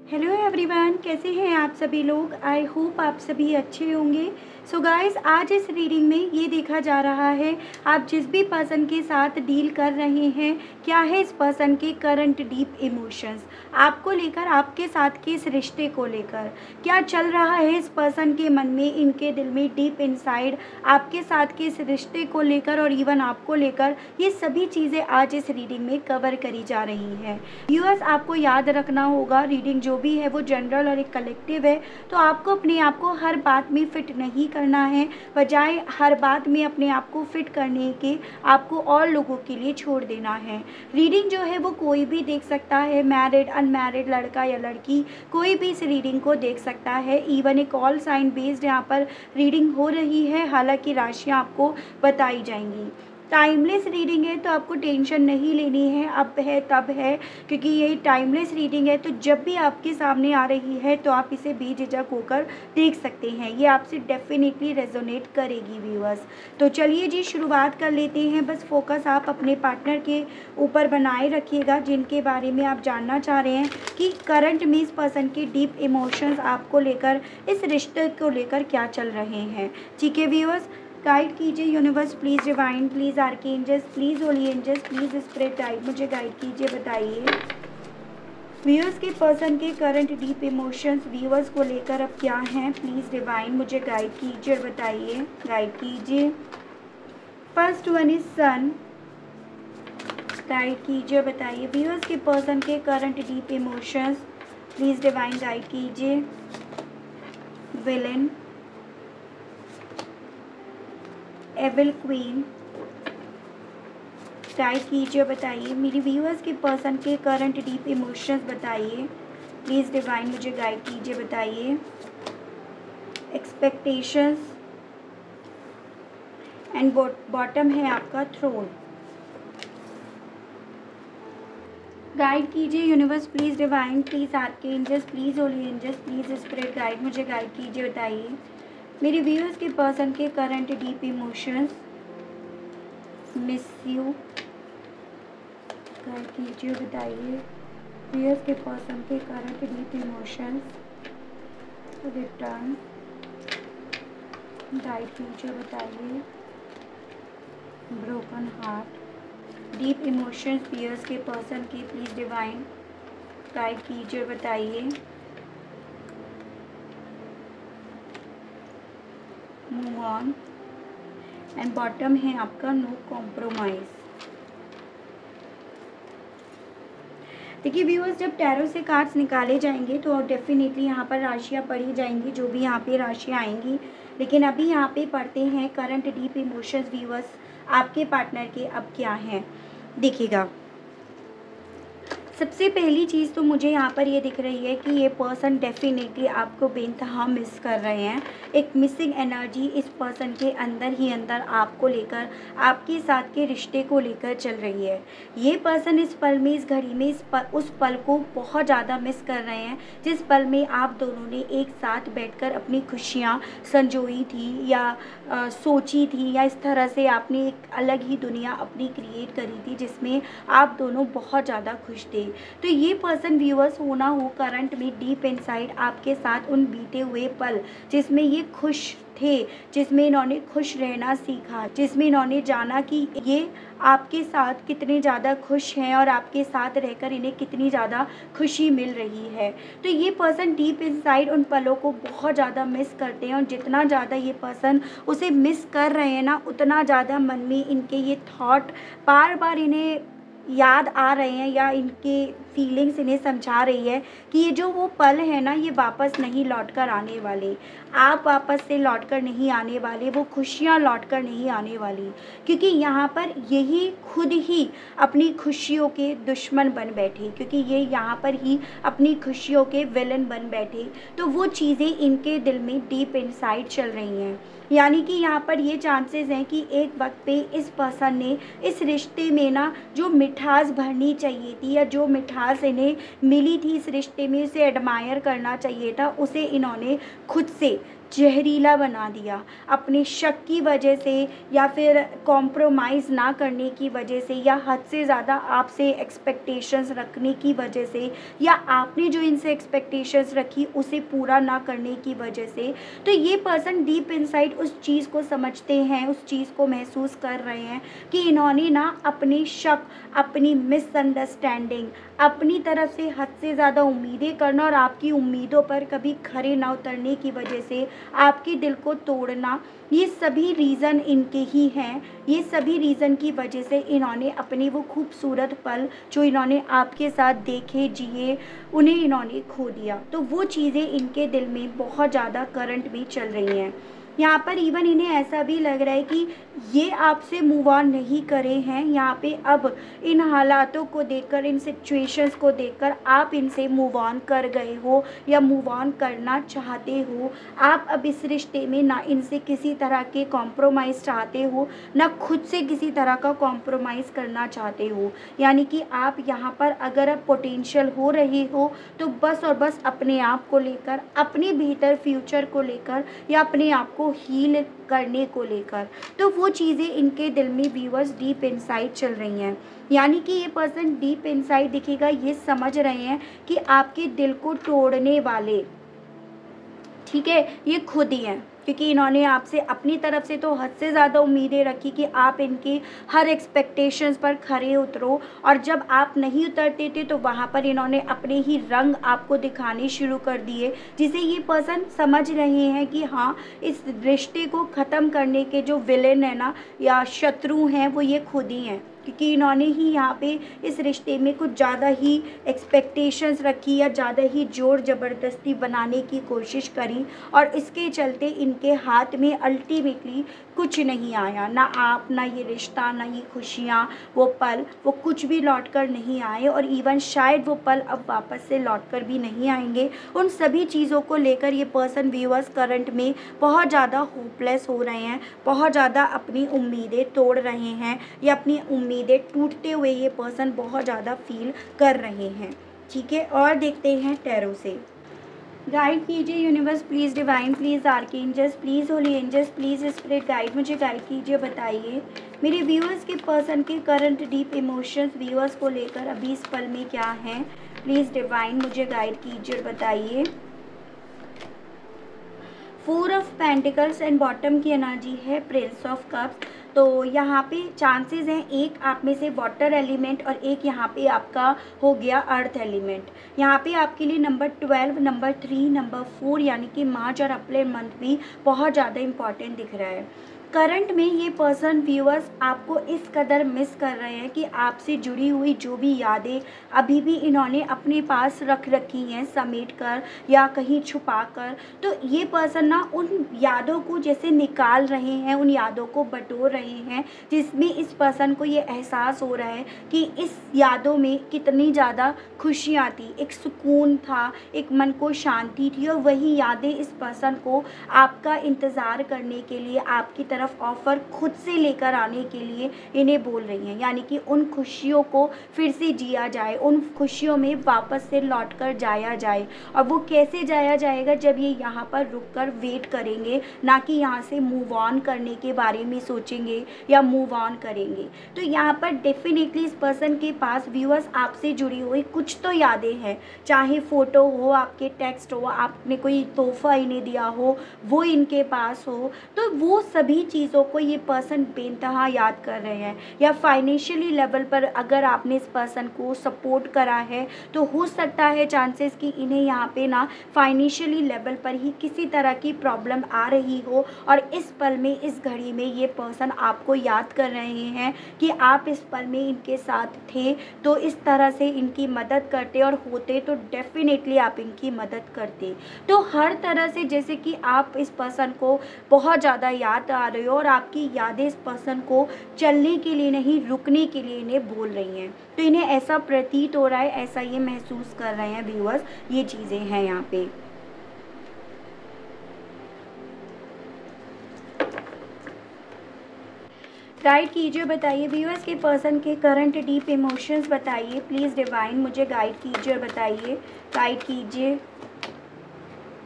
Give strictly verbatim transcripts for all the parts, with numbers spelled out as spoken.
Hello everyone, कैसे हैं आप सभी लोग। आई होप आप सभी अच्छे होंगे। सो so गाइस, आज इस रीडिंग में ये देखा जा रहा है आप जिस भी पर्सन के साथ डील कर रहे हैं, क्या है इस पर्सन के करंट डीप इमोशंस आपको लेकर, आपके साथ के इस रिश्ते को लेकर क्या चल रहा है इस पर्सन के मन में, इनके दिल में डीप इनसाइड आपके साथ के इस रिश्ते को लेकर और इवन आपको लेकर, ये सभी चीज़ें आज इस रीडिंग में कवर करी जा रही हैं। व्यूअर्स, आपको याद रखना होगा रीडिंग जो भी है वो जनरल और एक कलेक्टिव है, तो आपको अपने आप को हर बात में फिट नहीं करना है, बजाय हर बात में अपने आप को फिट करने के आपको और लोगों के लिए छोड़ देना है। रीडिंग जो है वो कोई भी देख सकता है, मैरिड अनमैरिड, लड़का या लड़की, कोई भी इस रीडिंग को देख सकता है। इवन एक ऑल साइन बेस्ड यहाँ पर रीडिंग हो रही है, हालांकि राशियाँ आपको बताई जाएंगी। टाइमलेस रीडिंग है तो आपको टेंशन नहीं लेनी है, अब है तब है, क्योंकि ये टाइमलेस रीडिंग है तो जब भी आपके सामने आ रही है तो आप इसे बेझिझक होकर देख सकते हैं। ये आपसे डेफिनेटली रेजोनेट करेगी व्यूअर्स। तो चलिए जी, शुरुआत कर लेते हैं। बस फोकस आप अपने पार्टनर के ऊपर बनाए रखिएगा, जिनके बारे में आप जानना चाह रहे हैं कि करंट में इस पर्सन के डीप इमोशंस आपको लेकर, इस रिश्ते को लेकर क्या चल रहे हैं। ठीक है व्यूअर्स, गाइड कीजिए universe, please divine, please archangels, please holy angels, please spirit guide, मुझे गाइड कीजिए। बताइए व्यूअर्स के पर्सन के करंट डीप इमोशंस व्यूअर्स को लेकर अब क्या हैं। प्लीज़ डिवाइन, मुझे गाइड कीजिए और बताइए, गाइड कीजिए। First one is sun, guide कीजिए, बताइए व्यूअर्स के पर्सन के current deep emotions, please divine guide कीजिए। विलेन, एविल क्वीन, गाइड कीजिए, बताइए मेरी व्यूअर्स के पर्सन के करंट डीप इमोशंस बताइए। प्लीज़ डिवाइन, मुझे गाइड कीजिए, बताइए। एक्सपेक्टेशंस एंड बॉटम है आपका थ्रोन। गाइड कीजिए universe, please divine, please archangels, please holy angels, please spirit guide, मुझे गाइड कीजिए, बताइए मेरे व्यूअर्स के पर्सन के current deep emotions. Miss you, guide कीजिए, बताइए व्यूअर्स के पर्सन के current deep emotions. Return, guide कीजिए, बताइए। Broken heart, deep emotions viewers के पर्सन के, प्लीज़ डिवाइन गाइड कीजिए, बताइए। मूव ऑन एंड बॉटम है आपका नो कॉम्प्रोमाइज़। देखिए व्यूअर्स, जब टैरो से कार्ड्स निकाले जाएंगे तो डेफिनेटली यहाँ पर राशियाँ पढ़ी जाएंगी, जो भी यहाँ पे राशियाँ आएंगी, लेकिन अभी यहाँ पे पढ़ते हैं करंट डीप इमोशंस व्यूअर्स आपके पार्टनर के अब क्या हैं। देखिएगा, सबसे पहली चीज़ तो मुझे यहाँ पर ये दिख रही है कि ये पर्सन डेफिनेटली आपको बेइंतहा मिस कर रहे हैं। एक मिसिंग एनर्जी इस पर्सन के अंदर ही अंदर आपको लेकर, आपके साथ के रिश्ते को लेकर चल रही है। ये पर्सन इस पल में, इस घड़ी में, इस पल, उस पल को बहुत ज़्यादा मिस कर रहे हैं जिस पल में आप दोनों ने एक साथ बैठकर अपनी खुशियाँ संजोई थी या आ, सोची थी, या इस तरह से आपने एक अलग ही दुनिया अपनी क्रिएट करी थी जिसमें आप दोनों बहुत ज़्यादा खुश थे। तो ये पर्सन व्यूअर्स होना हो करंट में डीप इनसाइड आपके साथ उन बीते हुए पल जिसमें ये खुश थे, जिसमें इन्होंने खुश रहना सीखा, जिसमें इन्होंने जाना कि ये आपके साथ कितने ज़्यादा खुश हैं और आपके साथ रहकर इन्हें कितनी ज़्यादा खुशी मिल रही है। तो ये पर्सन डीप इनसाइड उन पलों को बहुत ज़्यादा मिस करते हैं, और जितना ज़्यादा ये पर्सन उसे मिस कर रहे हैं ना, उतना ज़्यादा मन में इनके ये थॉट बार बार इन्हें याद आ रहे हैं, या इनके फीलिंग्स इन्हें समझा रही है कि ये जो वो पल है ना, ये वापस नहीं लौट कर आने वाले, आप वापस से लौट कर नहीं आने वाले, वो खुशियाँ लौट कर नहीं आने वाली, क्योंकि यहाँ पर यही खुद ही अपनी खुशियों के दुश्मन बन बैठे, क्योंकि ये यहाँ पर ही अपनी खुशियों के विलन बन बैठे। तो वो चीज़ें इनके दिल में डीप इनसाइड चल रही हैं, यानी कि यहाँ पर ये चांसेस हैं कि एक वक्त पे इस पर्सन ने इस रिश्ते में ना जो मिठास भरनी चाहिए थी, या जो मिठास इन्हें मिली थी इस रिश्ते में, उसे एडमायर करना चाहिए था, उसे इन्होंने खुद से जहरीला बना दिया अपने शक की वजह से, या फिर कॉम्प्रोमाइज़ ना करने की वजह से, या हद से ज़्यादा आपसे एक्सपेक्टेशंस रखने की वजह से, या आपने जो इनसे एक्सपेक्टेशंस रखी उसे पूरा ना करने की वजह से। तो ये पर्सन डीप इनसाइड उस चीज़ को समझते हैं, उस चीज़ को महसूस कर रहे हैं कि इन्होंने ना अपने शक, अपनी मिसअंडरस्टैंडिंग, अपनी तरफ से हद से ज़्यादा उम्मीदें करना और आपकी उम्मीदों पर कभी खरे ना उतरने की वजह से आपके दिल को तोड़ना, ये सभी रीज़न इनके ही हैं। ये सभी रीज़न की वजह से इन्होंने अपने वो खूबसूरत पल जो इन्होंने आपके साथ देखे, जिए, उन्हें इन्होंने खो दिया। तो वो चीज़ें इनके दिल में बहुत ज़्यादा करंट में चल रही हैं। यहाँ पर इवन इन्हें ऐसा भी लग रहा है कि ये आपसे मूव ऑन नहीं करे हैं। यहाँ पे अब इन हालातों को देखकर, इन सिचुएशंस को देखकर आप इनसे मूव ऑन कर गए हो या मूव ऑन करना चाहते हो। आप अब इस रिश्ते में ना इनसे किसी तरह के कॉम्प्रोमाइज़ चाहते हो, ना खुद से किसी तरह का कॉम्प्रोमाइज़ करना चाहते हो। यानी कि आप यहाँ पर अगर अब पोटेंशियल हो रहे हो तो बस और बस अपने आप को लेकर, अपने बेहतर फ्यूचर को लेकर, या अपने आप को हील करने को लेकर। तो वो चीज़ें इनके दिल में व्यूअर्स डीप इनसाइड चल रही हैं। यानी कि ये पर्सन डीप इनसाइड दिखेगा, ये समझ रहे हैं कि आपके दिल को तोड़ने वाले, ठीक है, ये खुद ही हैं। क्योंकि इन्होंने आपसे अपनी तरफ से तो हद से ज़्यादा उम्मीदें रखी कि आप इनकी हर एक्सपेक्टेशंस पर खरे उतरो, और जब आप नहीं उतरते थे तो वहाँ पर इन्होंने अपने ही रंग आपको दिखाने शुरू कर दिए, जिसे ये पर्सन समझ रहे हैं कि हाँ, इस रिश्ते को ख़त्म करने के जो विलेन है ना, या शत्रु हैं, वो ये खुद ही हैं। क्योंकि इन्होंने ही यहाँ पे इस रिश्ते में कुछ ज़्यादा ही एक्सपेक्टेशंस रखी, या ज़्यादा ही ज़ोर ज़बरदस्ती बनाने की कोशिश करी, और इसके चलते इनके हाथ में अल्टीमेटली कुछ नहीं आया। ना आप, ना ये रिश्ता, ना ये खुशियाँ, वो पल, वो कुछ भी लौट कर नहीं आए, और इवन शायद वो पल अब वापस से लौट कर भी नहीं आएंगे। उन सभी चीज़ों को लेकर ये पर्सन व्यूअर्स करंट में बहुत ज़्यादा होपलेस हो रहे हैं, बहुत ज़्यादा अपनी उम्मीदें तोड़ रहे हैं, या अपनी उम्मीदें टूटते हुए ये पर्सन बहुत ज़्यादा फील कर रहे हैं। ठीक है, और देखते हैं टैरो से। गाइड कीजिए universe please, divine please, archangels please, holy angels please, spirit guide, मुझे गाइड कीजिए। बताइए मेरे व्यूअर्स के पर्सन के करंट डीप इमोशंस व्यूअर्स को लेकर अभी इस पल में क्या हैं। प्लीज़ डिवाइन मुझे गाइड कीजिए और बताइए। Four of pentacles and bottom की एनर्जी है प्रिंस ऑफ कप्स। तो यहाँ पे चांसेस हैं एक आप में से वाटर एलिमेंट और एक यहाँ पे आपका हो गया अर्थ एलिमेंट। यहाँ पे आपके लिए number twelve, number three, number four यानी कि मार्च और अप्रैल मंथ भी बहुत ज़्यादा इम्पॉर्टेंट दिख रहा है। करंट में ये पर्सन व्यूअर्स आपको इस कदर मिस कर रहे हैं कि आपसे जुड़ी हुई जो भी यादें अभी भी इन्होंने अपने पास रख रखी हैं समेट कर या कहीं छुपा कर। तो ये पर्सन ना उन यादों को जैसे निकाल रहे हैं, उन यादों को बटोर रहे हैं, जिसमें इस पर्सन को ये एहसास हो रहा है कि इस यादों में कितनी ज़्यादा खुशियाँ थी, एक सुकून था, एक मन को शांति थी, और वही यादें इस पर्सन को आपका इंतज़ार करने के लिए, आपकी तरफ ऑफर खुद से लेकर आने के लिए इन्हें बोल रही हैं। यानी कि उन खुशियों को फिर से जिया जाए, उन खुशियों में वापस से लौट कर जाया जाए। और वो कैसे जाया जाएगा, जब ये यहाँ पर रुक कर वेट करेंगे, ना कि यहाँ से मूव ऑन करने के बारे में सोचेंगे या मूव ऑन करेंगे। तो यहाँ पर डेफिनेटली इस पर्सन के पास व्यूअर्स आपसे जुड़ी हुई कुछ तो यादें हैं, चाहे फ़ोटो हो, आपके टेक्स्ट हो, आपने कोई तोहफा इन्हें दिया हो, वो इनके पास हो। तो वो सभी चीज़ों को ये पर्सन बेनतहा याद कर रहे हैं। या फाइनेंशियली लेवल पर अगर आपने इस पर्सन को सपोर्ट करा है तो हो सकता है चांसेस कि इन्हें यहाँ पे ना फाइनेंशियली लेवल पर ही किसी तरह की प्रॉब्लम आ रही हो, और इस पल में, इस घड़ी में ये पर्सन आपको याद कर रहे हैं कि आप इस पल में इनके साथ थे, तो इस तरह से इनकी मदद करते और होते तो डेफिनेटली आप इनकी मदद करते। तो हर तरह से जैसे कि आप इस पर्सन को बहुत ज़्यादा याद आ रहे हो, और आपकी यादें इस पर्सन को चलने के लिए नहीं, रुकने के लिए इन्हें बोल रही हैं। तो इन्हें ऐसा प्रतीत हो रहा है, ऐसा ये महसूस कर रहे हैं व्यूअर्स, ये चीज़ें हैं यहाँ पे। गाइड कीजिए, बताइए व्यूअर्स के पर्सन के करंट डीप इमोशंस बताइए। प्लीज़ डिवाइन मुझे गाइड कीजिए और बताइए, गाइड कीजिए।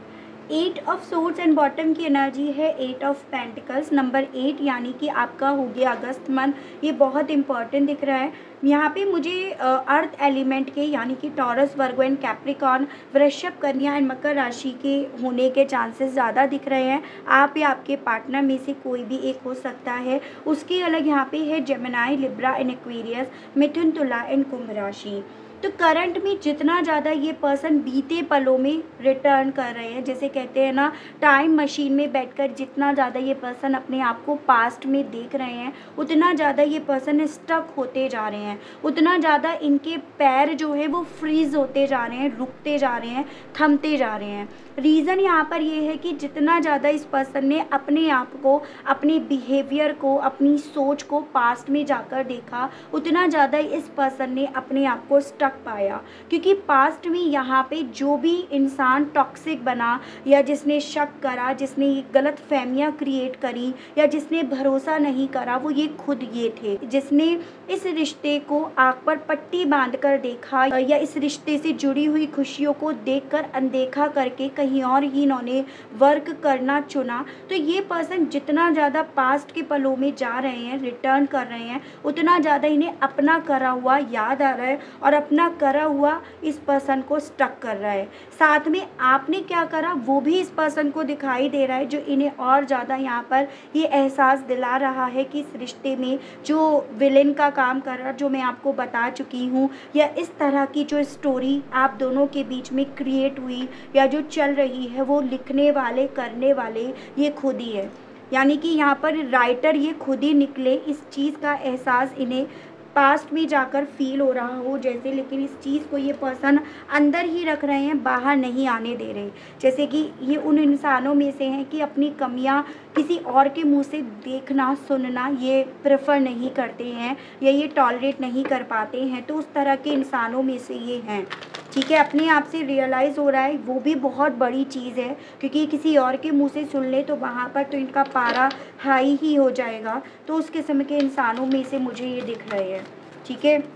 Eight of swords and bottom की एनर्जी है eight of pentacles. Number eight यानी कि आपका हो गया अगस्त मंथ, ये बहुत इंपॉर्टेंट दिख रहा है। यहाँ पे मुझे अर्थ एलिमेंट के यानी कि टॉरस, वर्गो एंड कैप्रिकॉर्न, वृषभ, कन्या एंड मकर राशि के होने के चांसेस ज़्यादा दिख रहे हैं। आप या आपके पार्टनर में से कोई भी एक हो सकता है। उसके अलग यहाँ पे है जेमिनाई, लिब्रा एंड एक्वेरियस, मिथुन, तुला एंड कुंभ राशि। तो करंट में जितना ज़्यादा ये पर्सन बीते पलों में रिटर्न कर रहे हैं, जैसे कहते हैं ना टाइम मशीन में बैठकर जितना ज़्यादा ये पर्सन अपने आप को पास्ट में देख रहे हैं, उतना ज़्यादा ये पर्सन स्टक होते जा रहे हैं, उतना ज़्यादा इनके पैर जो है वो फ्रीज होते जा रहे हैं, रुकते जा रहे हैं, थमते जा रहे हैं। रीज़न यहाँ पर ये है कि जितना ज़्यादा इस पर्सन ने अपने आप को, अपने बिहेवियर को, अपनी सोच को पास्ट में जाकर देखा, उतना ज़्यादा इस पर्सन ने अपने आप को स्टक पाया। क्योंकि पास्ट में यहाँ पे जो भी इंसान टॉक्सिक बना, या जिसने शक करा, जिसने गलत फहमियाँ क्रिएट करी, या जिसने भरोसा नहीं करा, वो ये खुद ये थे। जिसने इस रिश्ते को आँख पर पट्टी बांध कर देखा, या इस रिश्ते से जुड़ी हुई खुशियों को देखकर अनदेखा करके कहीं और ही इन्होंने वर्क करना चुना। तो ये पर्सन जितना ज़्यादा पास्ट के पलों में जा रहे हैं, रिटर्न कर रहे हैं, उतना ज़्यादा इन्हें अपना करा हुआ याद आ रहा है और अपना करा हुआ इस पर्सन को स्टक कर रहा है। साथ में आपने क्या करा वो भी इस पर्सन को दिखाई दे रहा है, जो इन्हें और ज़्यादा यहाँ पर ये एहसास दिला रहा है कि इस रिश्ते में जो विलेन का काम कर रहा, जो मैं आपको बता चुकी हूँ, या इस तरह की जो स्टोरी आप दोनों के बीच में क्रिएट हुई या जो चल रही है, वो लिखने वाले, करने वाले ये खुद ही है। यानी कि यहाँ पर राइटर ये खुद ही निकले। इस चीज़ का एहसास इन्हें पास्ट में जाकर फील हो रहा हो जैसे, लेकिन इस चीज़ को ये पर्सन अंदर ही रख रहे हैं, बाहर नहीं आने दे रहे। जैसे कि ये उन इंसानों में से हैं कि अपनी कमियां किसी और के मुंह से देखना, सुनना ये प्रेफर नहीं करते हैं, या ये टॉलरेट नहीं कर पाते हैं। तो उस तरह के इंसानों में से ये हैं। ठीक है, अपने आप से रियलाइज़ हो रहा है, वो भी बहुत बड़ी चीज़ है। क्योंकि किसी और के मुंह से सुन ले तो वहाँ पर तो इनका पारा हाई ही हो जाएगा। तो उस किस्म के इंसानों में से मुझे ये दिख रहे हैं। ठीक है,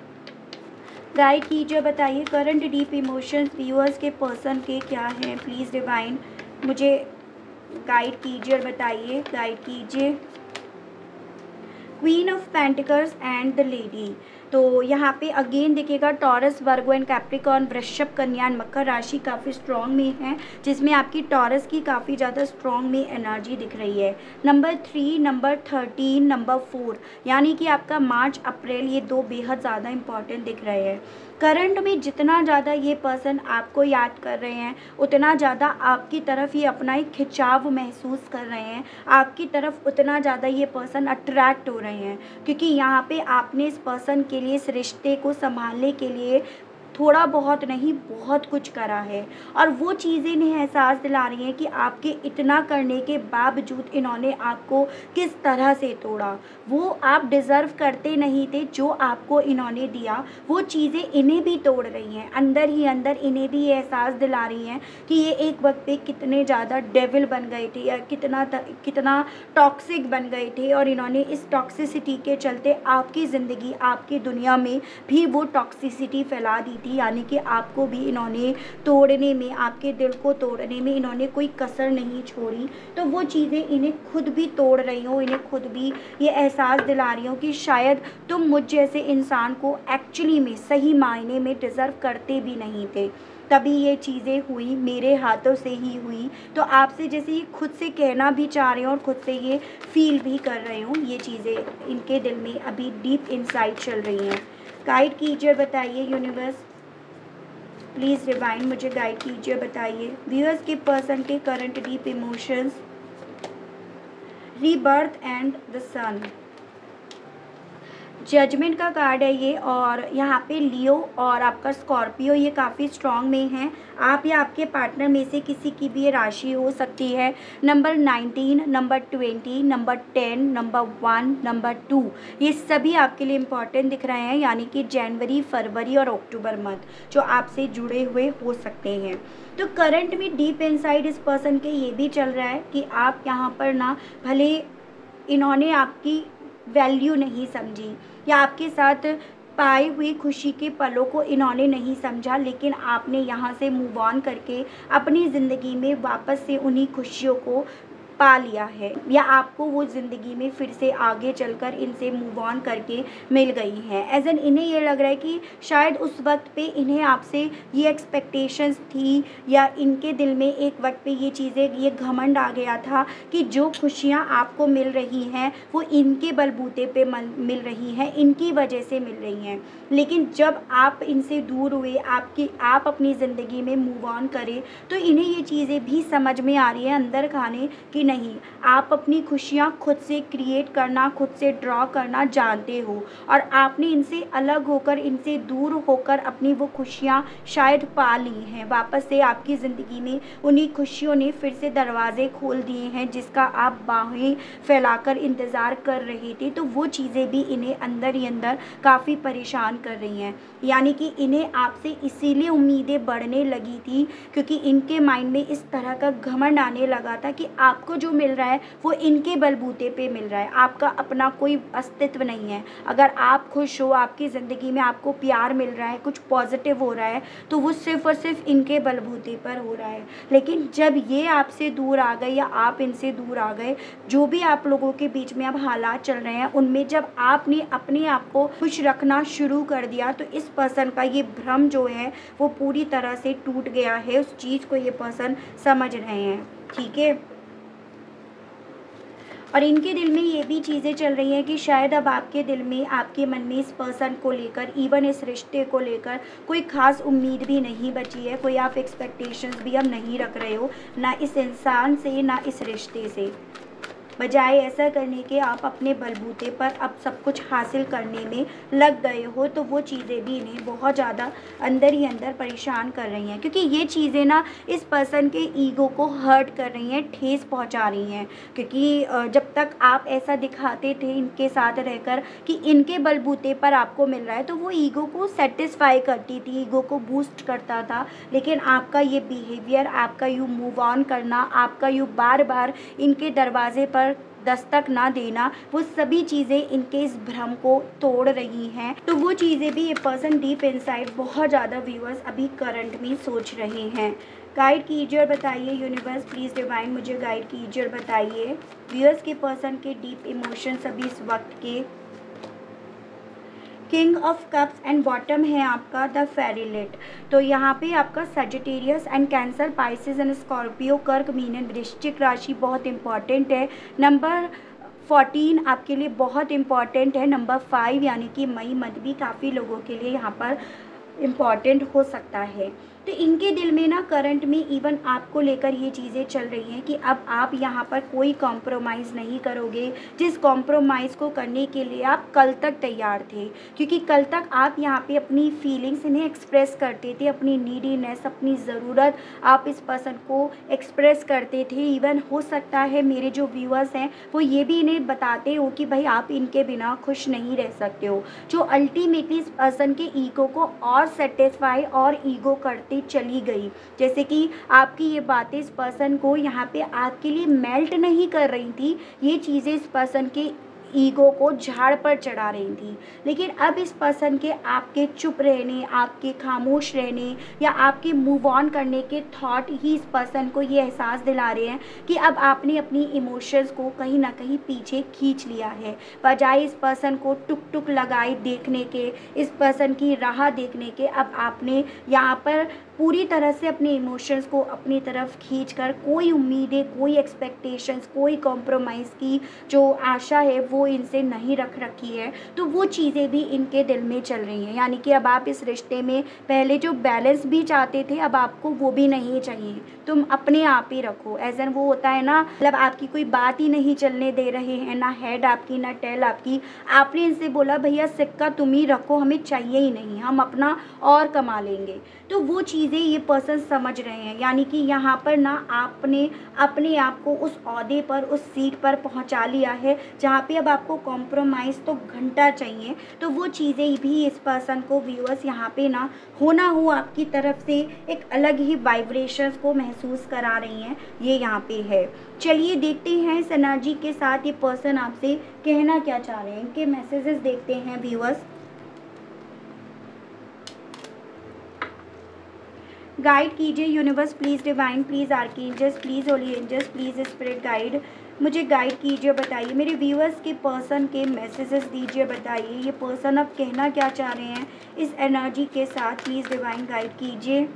गाइड कीजिए, बताइए करंट डीप इमोशंस व्यूअर्स के पर्सन के क्या हैं। प्लीज़ डिवाइन मुझे गाइड कीजिए और बताइए, गाइड कीजिए। Queen of pentacles and the lady. तो यहाँ पे अगेन देखिएगा टॉरस, वर्गो एंड कैप्रिकॉर्न, वृषभ, कन्या एंड मकर राशि काफ़ी स्ट्रॉन्ग में है, जिसमें आपकी टॉरस की काफ़ी ज़्यादा स्ट्रॉन्ग में एनर्जी दिख रही है। Number three, number thirteen, number four, यानी कि आपका मार्च, अप्रैल, ये दो बेहद ज़्यादा इंपॉर्टेंट दिख रहे हैं। करंट में जितना ज़्यादा ये पर्सन आपको याद कर रहे हैं, उतना ज़्यादा आपकी तरफ ये अपना एक खिंचाव महसूस कर रहे हैं, आपकी तरफ उतना ज़्यादा ये पर्सन अट्रैक्ट हो रहे हैं। क्योंकि यहाँ पे आपने इस पर्सन के लिए, इस रिश्ते को संभालने के लिए थोड़ा बहुत नहीं, बहुत कुछ करा है। और वो चीज़ें इन्हें एहसास दिला रही हैं कि आपके इतना करने के बावजूद इन्होंने आपको किस तरह से तोड़ा। वो आप डिज़र्व करते नहीं थे, जो आपको इन्होंने दिया वो चीज़ें इन्हें भी तोड़ रही हैं। अंदर ही अंदर इन्हें भी ये एहसास दिला रही हैं कि ये एक वक्त पे कितने ज़्यादा डेविल बन गए थे, या कितना कितना टॉक्सिक बन गए थे, और इन्होंने इस टॉक्सिसिटी के चलते आपकी ज़िंदगी, आपकी दुनिया में भी वो टॉक्सिसिटी फैला दी थी। यानी कि आपको भी इन्होंने तोड़ने में, आपके दिल को तोड़ने में इन्होंने कोई कसर नहीं छोड़ी। तो वो चीज़ें इन्हें खुद भी तोड़ रही हो, इन्हें खुद भी ये एहसास दिला रही हो कि शायद तुम मुझ जैसे इंसान को एक्चुअली में, सही मायने में डिज़र्व करते भी नहीं थे। तभी ये चीज़ें हुई, मेरे हाथों से ही हुई। तो आपसे जैसे ये खुद से कहना भी चाह रहे हो और खुद से ये फील भी कर रहे हो, ये चीज़ें इनके दिल में अभी डीप इनसाइट चल रही हैं। गाइड कीजिए, बताइए यूनिवर्स, प्लीज़ डिवाइन मुझे गाइड कीजिए, बताइए व्यूअर्स के पर्सन के current deep emotions. Rebirth and the sun, judgement का कार्ड है ये। और यहाँ पे लियो और आपका स्कॉर्पियो ये काफ़ी स्ट्रॉन्ग में हैं। आप या आपके पार्टनर में से किसी की भी ये राशि हो सकती है। Number nineteen, number twenty, number ten, number one, number two, ये सभी आपके लिए इम्पॉर्टेंट दिख रहे हैं। यानी कि जनवरी, फरवरी और अक्टूबर मंथ जो आपसे जुड़े हुए हो सकते हैं। तो करंट में डीप इनसाइड इस पर्सन के ये भी चल रहा है कि आप यहाँ पर ना, भले इन्होंने आपकी वैल्यू नहीं समझी, या आपके साथ पाई हुई खुशी के पलों को इन्होंने नहीं समझा, लेकिन आपने यहाँ से मूव ऑन करके अपनी ज़िंदगी में वापस से उन्हीं खुशियों को पा लिया है, या आपको वो ज़िंदगी में फिर से आगे चलकर इनसे मूव ऑन करके मिल गई हैं। एज एन इन्हें ये लग रहा है कि शायद उस वक्त पे इन्हें आपसे ये एक्सपेक्टेशंस थी, या इनके दिल में एक वक्त पे ये चीज़ें, ये घमंड आ गया था कि जो खुशियाँ आपको मिल रही हैं वो इनके बलबूते पे मिल रही हैं, इनकी वजह से मिल रही हैं। लेकिन जब आप इनसे दूर हुए, आपकी आप अपनी ज़िंदगी में मूव ऑन करें, तो इन्हें ये चीज़ें भी समझ में आ रही है अंदर खाने कि नहीं, आप अपनी खुशियाँ खुद से क्रिएट करना, खुद से ड्रॉ करना जानते हो, और आपने इनसे अलग होकर, इनसे दूर होकर अपनी वो खुशियाँ शायद पा ली हैं। वापस से आपकी ज़िंदगी में उन्हीं खुशियों ने फिर से दरवाज़े खोल दिए हैं जिसका आप बाहें फैलाकर इंतज़ार कर रहे थे। तो वो चीज़ें भी इन्हें अंदर ही अंदर काफ़ी परेशान कर रही हैं, यानी कि इन्हें आपसे इसीलिए उम्मीदें बढ़ने लगी थी क्योंकि इनके माइंड में इस तरह का घमंड आने लगा था कि आपको जो मिल रहा है वो इनके बलबूते पे मिल रहा है, आपका अपना कोई अस्तित्व नहीं है। अगर आप खुश हो, आपकी ज़िंदगी में आपको प्यार मिल रहा है, कुछ पॉजिटिव हो रहा है, तो वो सिर्फ़ और सिर्फ इनके बलबूते पर हो रहा है। लेकिन जब ये आपसे दूर आ गए या आप इनसे दूर आ गए, जो भी आप लोगों के बीच में अब हालात चल रहे हैं उनमें जब आपने अपने आप को खुश रखना शुरू कर दिया, तो इस पर्सन का ये भ्रम जो है वो पूरी तरह से टूट गया है। उस चीज़ को ये पर्सन समझ रहे हैं, ठीक है। और इनके दिल में ये भी चीज़ें चल रही हैं कि शायद अब आपके दिल में, आपके मन में इस पर्सन को लेकर, इवन इस रिश्ते को लेकर कोई ख़ास उम्मीद भी नहीं बची है, कोई आप एक्सपेक्टेशंस भी अब नहीं रख रहे हो, ना इस इंसान से ना इस रिश्ते से। बजाय ऐसा करने के आप अपने बलबूते पर अब सब कुछ हासिल करने में लग गए हो, तो वो चीज़ें भी इन्हें बहुत ज़्यादा अंदर ही अंदर परेशान कर रही हैं, क्योंकि ये चीज़ें ना इस पर्सन के ईगो को हर्ट कर रही हैं, ठेस पहुंचा रही हैं। क्योंकि जब तक आप ऐसा दिखाते थे इनके साथ रहकर कि इनके बलबूते पर आपको मिल रहा है, तो वो ईगो को सेटिस्फाई करती थी, ईगो को बूस्ट करता था। लेकिन आपका ये बिहेवियर, आपका यूँ मूव ऑन करना, आपका यूँ बार बार इनके दरवाजे पर दस्तक ना देना, वो सभी चीज़ें इनके इस भ्रम को तोड़ रही हैं। तो वो चीज़ें भी ये पर्सन डीप इनसाइड बहुत ज़्यादा व्यूअर्स अभी करंट में सोच रहे हैं। गाइड कीजिए और बताइए यूनिवर्स, प्लीज़ डिवाइन मुझे गाइड कीजिए और बताइए व्यूअर्स के पर्सन के डीप इमोशंस अभी इस वक्त के। King of cups and bottom है आपका द फेरीलेट। तो यहाँ पे आपका Sagittarius and Cancer, Pisces and Scorpio, कर्क, मीन एंड वृश्चिक राशि बहुत इंपॉर्टेंट है। नंबर फोर्टीन आपके लिए बहुत इंपॉर्टेंट है। नंबर फाइव यानी कि मई मंथ भी काफ़ी लोगों के लिए यहाँ पर इम्पॉर्टेंट हो सकता है। तो इनके दिल में ना करंट में इवन आपको लेकर ये चीज़ें चल रही हैं कि अब आप यहाँ पर कोई कॉम्प्रोमाइज़ नहीं करोगे, जिस कॉम्प्रोमाइज़ को करने के लिए आप कल तक तैयार थे। क्योंकि कल तक आप यहाँ पे अपनी फीलिंग्स इन्हें एक्सप्रेस करते थे, अपनी नीडीनेस, अपनी ज़रूरत आप इस पर्सन को एक्सप्रेस करते थे। इवन हो सकता है मेरे जो व्यूअर्स हैं वो ये भी इन्हें बताते हो कि भाई आप इनके बिना खुश नहीं रह सकते हो, जो अल्टीमेटली इस पर्सन के ईगो को और सेटिस्फाई और ईगो करते चली गई। जैसे कि आपकी ये बातें इस पर्सन को यहाँ पे आपके लिए मेल्ट नहीं कर रही थी, ये चीज़ें इस पर्सन के ईगो को झाड़ पर चढ़ा रही थी। लेकिन अब इस पर्सन के आपके चुप रहने, आपके खामोश रहने या आपके मूव ऑन करने के थॉट ही इस पर्सन को ये एहसास दिला रहे हैं कि अब आपने अपनी इमोशंस को कहीं ना कहीं पीछे खींच लिया है। बजाय इस पर्सन को टुक टुक लगाए देखने के, इस पर्सन की राह देखने के, अब आपने यहाँ पर पूरी तरह से अपने इमोशंस को अपनी तरफ खींचकर कोई उम्मीदें, कोई एक्सपेक्टेशंस, कोई कॉम्प्रोमाइज़ की जो आशा है वो इनसे नहीं रख रखी है। तो वो चीज़ें भी इनके दिल में चल रही हैं। यानी कि अब आप इस रिश्ते में पहले जो बैलेंस भी चाहते थे, अब आपको वो भी नहीं चाहिए, तुम अपने आप ही रखो। एज एन वो होता है ना, मतलब आपकी कोई बात ही नहीं चलने दे रहे हैं, ना हेड आपकी ना टेल आपकी। आपने इनसे बोला भैया सिक्का तुम ही रखो, हमें चाहिए ही नहीं, हम अपना और कमा लेंगे। तो वो चीज़ें ये पर्सन समझ रहे हैं। यानी कि यहाँ पर ना आपने अपने आप को उस ओहदे पर, उस सीट पर पहुँचा लिया है जहाँ पे अब आपको कॉम्प्रोमाइज़ तो घंटा चाहिए। तो वो चीज़ें भी इस पर्सन को व्यूअर्स यहाँ पे ना होना हो आपकी तरफ से एक अलग ही वाइब्रेशंस को महसूस करा रही हैं, ये यहाँ पे है। चलिए देखते हैं इस एनर्जी के साथ ये पर्सन आपसे कहना क्या चाह रहे हैं, इनके मैसेजेस देखते हैं व्यूअर्स। गाइड कीजिए universe please, divine please, archangels please, holy angels please, spirit guide मुझे गाइड कीजिए, बताइए मेरे व्यूअर्स के पर्सन के मैसेजेस दीजिए, बताइए ये पर्सन अब कहना क्या चाह रहे हैं इस एनर्जी के साथ, प्लीज़ डिवाइन गाइड कीजिए।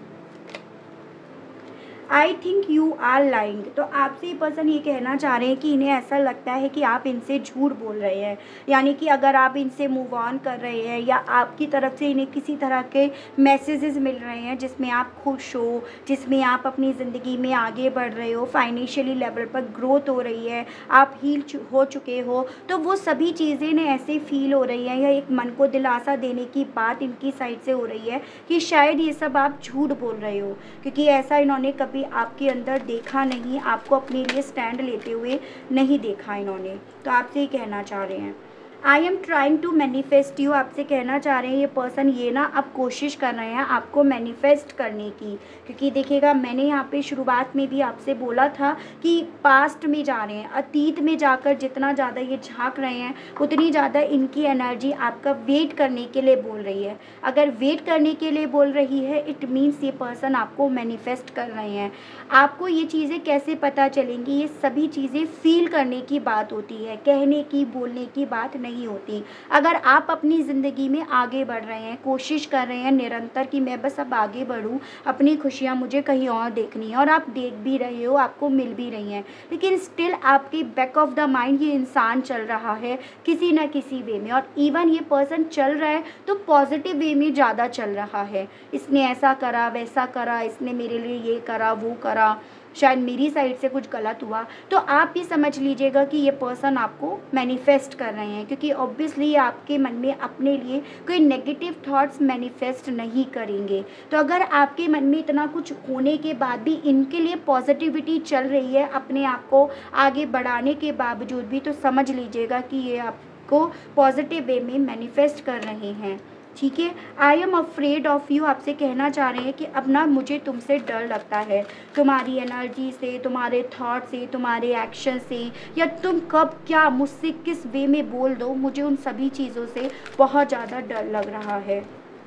I think you are lying, तो आपसे ये पर्सन ये कहना चाह रहे हैं कि इन्हें ऐसा लगता है कि आप इनसे झूठ बोल रहे हैं, यानी कि अगर आप इनसे मूव ऑन कर रहे हैं या आपकी तरफ से इन्हें किसी तरह के मैसेजेस मिल रहे हैं जिसमें आप खुश हो, जिसमें आप अपनी ज़िंदगी में आगे बढ़ रहे हो, फाइनेंशियली लेवल पर ग्रोथ हो रही है, आप हील हो चुके हो, तो वो सभी चीज़ें इन्हें ऐसे फील हो रही हैं या एक मन को दिलासा देने की बात इनकी साइड से हो रही है कि शायद ये सब आप झूठ बोल रहे हो, क्योंकि ऐसा इन्होंने कभी आपके अंदर देखा नहीं, आपको अपने लिए स्टैंड लेते हुए नहीं देखा इन्होंने। तो आपसे ही कहना चाह रहे हैं I am trying to manifest you, आपसे कहना चाह रहे हैं ये पर्सन ये ना अब कोशिश कर रहे हैं आपको मैनिफेस्ट करने की, क्योंकि देखिएगा मैंने यहाँ पे शुरुआत में भी आपसे बोला था कि पास्ट में जा रहे हैं, अतीत में जाकर जितना ज़्यादा ये झांक रहे हैं उतनी ज़्यादा इनकी एनर्जी आपका वेट करने के लिए बोल रही है। अगर वेट करने के लिए बोल रही है इट मीन्स ये पर्सन आपको मैनिफेस्ट कर रहे हैं। आपको ये चीज़ें कैसे पता चलेंगी, ये सभी चीज़ें फील करने की बात होती है, कहने की बोलने की बात नहीं नहीं होती। अगर आप अपनी ज़िंदगी में आगे बढ़ रहे हैं, कोशिश कर रहे हैं निरंतर कि मैं बस अब आगे बढ़ूं, अपनी खुशियां मुझे कहीं और देखनी है, और आप देख भी रहे हो, आपको मिल भी रही हैं, लेकिन स्टिल आपके बैक ऑफ द माइंड ये इंसान चल रहा है किसी न किसी वे में, और इवन ये पर्सन चल रहा है तो पॉजिटिव वे में ज़्यादा चल रहा है। इसने ऐसा करा, वैसा करा, इसने मेरे लिए ये करा, वो करा, शायद मेरी साइड से कुछ गलत हुआ, तो आप ये समझ लीजिएगा कि ये पर्सन आपको मैनिफेस्ट कर रहे हैं, क्योंकि ऑब्वियसली आपके मन में अपने लिए कोई नेगेटिव थॉट्स मैनिफेस्ट नहीं करेंगे। तो अगर आपके मन में इतना कुछ होने के बाद भी इनके लिए पॉजिटिविटी चल रही है अपने आप को आगे बढ़ाने के बावजूद भी, तो समझ लीजिएगा कि ये आपको पॉजिटिव वे में मैनिफेस्ट कर रहे हैं। ठीक है, I am afraid of you, आपसे कहना चाह रहे हैं कि अब ना मुझे तुमसे डर लगता है, तुम्हारी एनर्जी से, तुम्हारे थॉट से, तुम्हारे एक्शन से, या तुम कब क्या मुझसे किस वे में बोल दो, मुझे उन सभी चीज़ों से बहुत ज़्यादा डर लग रहा है।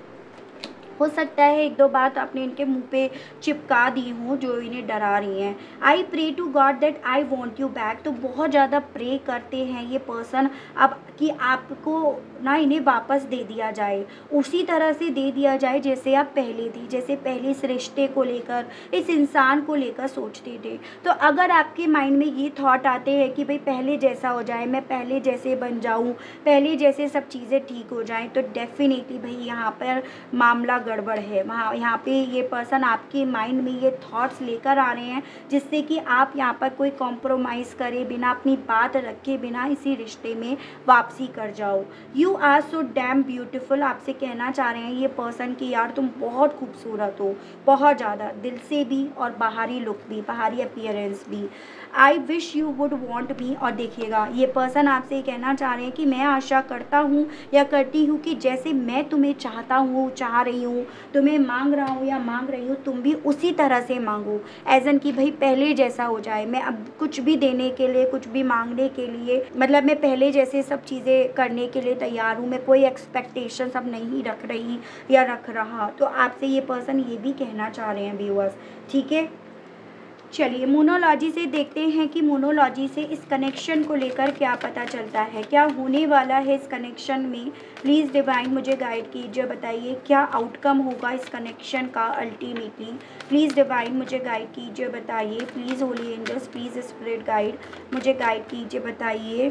हो सकता है एक दो बात आपने इनके मुंह पे चिपका दी हो जो इन्हें डरा रही हैं। I pray to God that I want you back, तो बहुत ज़्यादा प्रे करते हैं ये पर्सन अब कि आपको ना इन्हें वापस दे दिया जाए, उसी तरह से दे दिया जाए जैसे आप पहले थी, जैसे पहले इस रिश्ते को लेकर, इस इंसान को लेकर सोचते थे। तो अगर आपके माइंड में ये थॉट आते हैं कि भाई पहले जैसा हो जाए, मैं पहले जैसे बन जाऊँ, पहले जैसे सब चीज़ें ठीक हो जाएं, तो डेफिनेटली भाई यहाँ पर मामला गड़बड़ है। वहाँ यहाँ पे ये पर्सन आपके माइंड में ये थॉट्स लेकर आ रहे हैं जिससे कि आप यहाँ पर कोई कॉम्प्रोमाइज़ करे बिना, अपनी बात रखे बिना इसी रिश्ते में वापसी कर जाओ। You are so damn beautiful, आपसे कहना चाह रहे हैं ये पर्सन कि यार तुम बहुत खूबसूरत हो, बहुत ज़्यादा, दिल से भी और बाहरी लुक भी, बाहरी अपीयरेंस भी। I wish you would want me, और देखिएगा ये पर्सन आपसे कहना चाह रहे हैं कि मैं आशा करता हूँ या करती हूँ कि जैसे मैं तुम्हें चाहता हूँ, चाह रही हूँ, तुम्हें मांग रहा हूँ या मांग रही हूँ, तुम भी उसी तरह से मांगो, एज एन कि भाई पहले जैसा हो जाए। मैं अब कुछ भी देने के लिए, कुछ भी मांगने के लिए, मतलब मैं पहले जैसे सब चीज़ें करने के लिए तैयार हूँ, मैं कोई एक्सपेक्टेशन अब नहीं रख रही या रख रहा। तो आपसे ये पर्सन ये भी कहना चाह रहे हैं व्यूअर्स। ठीक है, चलिए मोनोलॉजी से देखते हैं कि मोनोलॉजी से इस कनेक्शन को लेकर क्या पता चलता है, क्या होने वाला है इस कनेक्शन में। प्लीज़ डिवाइन मुझे गाइड कीजिए, बताइए क्या आउटकम होगा इस कनेक्शन का अल्टीमेटली। प्लीज़ डिवाइन मुझे गाइड कीजिए, बताइए। Please holy angels, please spirit guide मुझे गाइड कीजिए, बताइए।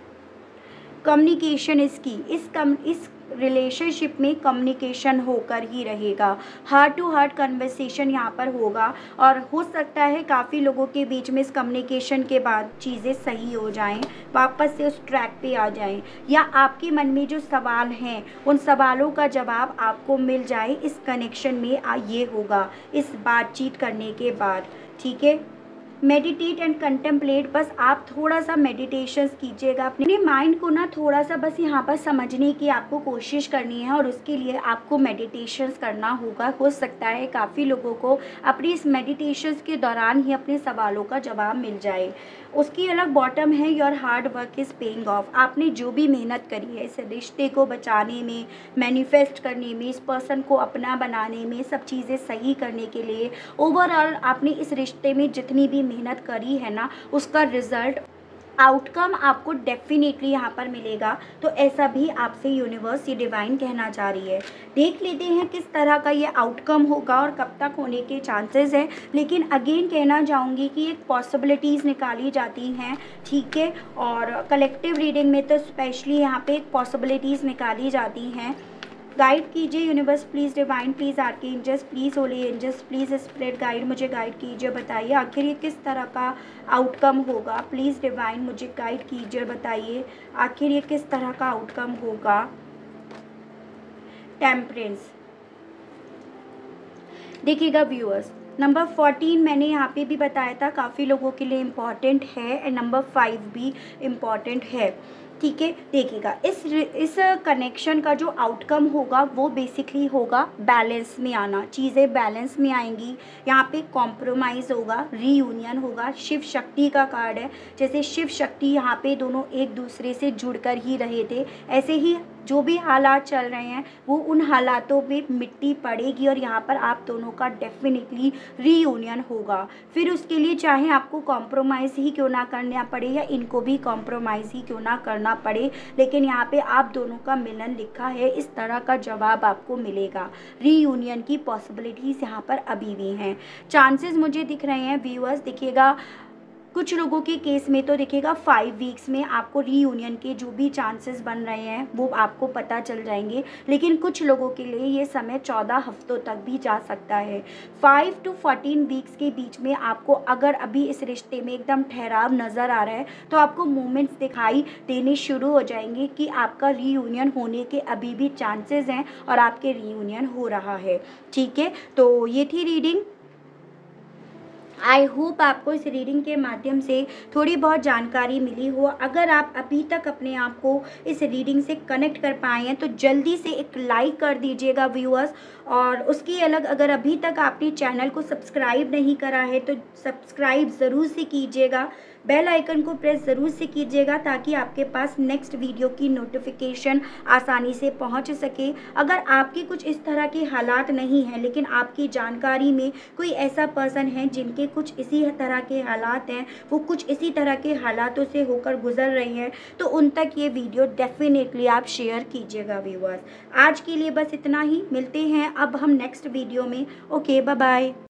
कम्युनिकेशन इसकी इस कम इस रिलेशनशिप में कम्युनिकेशन होकर ही रहेगा, हार्ट टू हार्ट कन्वर्सेशन यहाँ पर होगा, और हो सकता है काफ़ी लोगों के बीच में इस कम्युनिकेशन के बाद चीज़ें सही हो जाएं, वापस से उस ट्रैक पे आ जाएं, या आपके मन में जो सवाल हैं उन सवालों का जवाब आपको मिल जाए इस कनेक्शन में। ये होगा इस बातचीत करने के बाद। ठीक है, मेडिटेट एंड कंटेम्पलेट, बस आप थोड़ा सा मेडिटेशन कीजिएगा, अपने माइंड को ना थोड़ा सा बस यहाँ पर समझने की आपको कोशिश करनी है और उसके लिए आपको मेडिटेशन करना होगा। हो सकता है काफ़ी लोगों को अपनी इस मेडिटेशन के दौरान ही अपने सवालों का जवाब मिल जाए। उसकी अलग बॉटम है, your hard work is paying off. आपने जो भी मेहनत करी है इस रिश्ते को बचाने में, मैनिफेस्ट करने में, इस पर्सन को अपना बनाने में, सब चीज़ें सही करने के लिए, ओवरऑल आपने इस रिश्ते में जितनी भी मेहनत करी है ना, उसका रिजल्ट आउटकम आपको डेफिनेटली यहाँ पर मिलेगा। तो ऐसा भी आपसे यूनिवर्स, ये डिवाइन कहना चाह रही है। देख लेते हैं किस तरह का ये आउटकम होगा और कब तक होने के चांसेस हैं। लेकिन अगेन कहना चाहूँगी कि एक पॉसिबिलिटीज़ निकाली जाती हैं, ठीक है। और कलेक्टिव रीडिंग में तो स्पेशली यहाँ पे एक पॉसिबिलिटीज़ निकाली जाती हैं। गाइड कीजिए universe please, divine please, archangels please, holy angels please, spirit guide, मुझे गाइड कीजिए, बताइए आखिर ये किस तरह का आउटकम होगा। प्लीज़ डिवाइन मुझे गाइड कीजिए, बताइए आखिर ये किस तरह का आउटकम होगा। टेम्परेंस, देखिएगा व्यूअर्स, नंबर फोर्टीन मैंने यहाँ पे भी बताया था काफ़ी लोगों के लिए इम्पॉर्टेंट है, एंड नंबर फाइव भी इम्पॉर्टेंट है, ठीक है। देखिएगा इस इस कनेक्शन का जो आउटकम होगा वो बेसिकली होगा बैलेंस में आना, चीज़ें बैलेंस में आएंगी। यहाँ पे कॉम्प्रोमाइज़ होगा, रीयूनियन होगा। शिव शक्ति का कार्ड है, जैसे शिव शक्ति यहाँ पे दोनों एक दूसरे से जुड़कर ही रहे थे, ऐसे ही जो भी हालात चल रहे हैं वो उन हालातों पे मिट्टी पड़ेगी और यहाँ पर आप दोनों का डेफिनेटली रीयूनियन होगा। फिर उसके लिए चाहे आपको कॉम्प्रोमाइज़ ही क्यों ना करना पड़े या इनको भी कॉम्प्रोमाइज़ ही क्यों ना करना पड़े, लेकिन यहाँ पे आप दोनों का मिलन लिखा है, इस तरह का जवाब आपको मिलेगा। रीयूनियन की पॉसिबिलिटीज़ यहाँ पर अभी भी हैं, चांसेस मुझे दिख रहे हैं व्यूअर्स। देखिएगा कुछ लोगों के केस में तो देखिएगा फाइव वीक्स में आपको रीयूनियन के जो भी चांसेस बन रहे हैं वो आपको पता चल जाएंगे, लेकिन कुछ लोगों के लिए ये समय चौदह हफ्तों तक भी जा सकता है। फाइव टू फोर्टीन वीक्स के बीच में आपको अगर अभी इस रिश्ते में एकदम ठहराव नज़र आ रहा है तो आपको मूवमेंट्स दिखाई देने शुरू हो जाएंगे कि आपका रीयूनियन होने के अभी भी चांसेस हैं और आपके रीयूनियन हो रहा है, ठीक है। तो ये थी रीडिंग। आई होप आपको इस रीडिंग के माध्यम से थोड़ी बहुत जानकारी मिली हो। अगर आप अभी तक अपने आप को इस रीडिंग से कनेक्ट कर पाए हैं तो जल्दी से एक लाइक कर दीजिएगा व्यूअर्स, और उसकी अलग अगर अभी तक आपने चैनल को सब्सक्राइब नहीं करा है तो सब्सक्राइब ज़रूर से कीजिएगा, बेल आइकन को प्रेस ज़रूर से कीजिएगा ताकि आपके पास नेक्स्ट वीडियो की नोटिफिकेशन आसानी से पहुंच सके। अगर आपके कुछ इस तरह के हालात नहीं हैं लेकिन आपकी जानकारी में कोई ऐसा पर्सन है जिनके कुछ इसी तरह के हालात हैं, वो कुछ इसी तरह के हालातों से होकर गुजर रहे हैं, तो उन तक ये वीडियो डेफिनेटली आप शेयर कीजिएगा व्यूअर्स। आज के लिए बस इतना ही, मिलते हैं अब हम नेक्स्ट वीडियो में। Okay, bye bye.